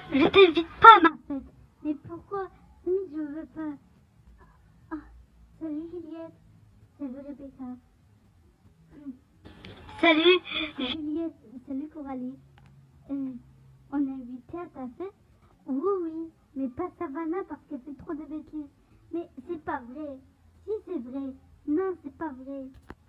Je t'invite pas à ma fête. Mais pourquoi? Je veux pas. Ah, salut Juliette. Salut Rebecca. Salut Juliette. Salut Coralie. On est invité à ta fête? Oui, oui. Mais pas Savannah parce qu'elle fait trop de bêtises. Mais c'est pas vrai. Si c'est vrai. Non, c'est pas vrai.